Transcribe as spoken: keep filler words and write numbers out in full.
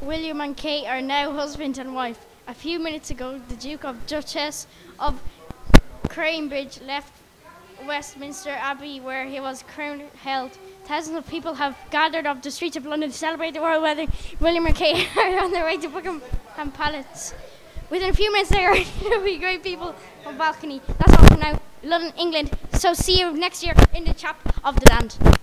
William and Kate are now husband and wife. A few minutes ago, the Duke of Duchess of Cambridge left Westminster Abbey, where he was crowned held. Thousands of people have gathered up the streets of London to celebrate the royal wedding. William and Kate are on their way to Buckingham Palace. Within a few minutes, there will be great people on the balcony. That's all for now. London, England. So see you next year in the Chap of the Land.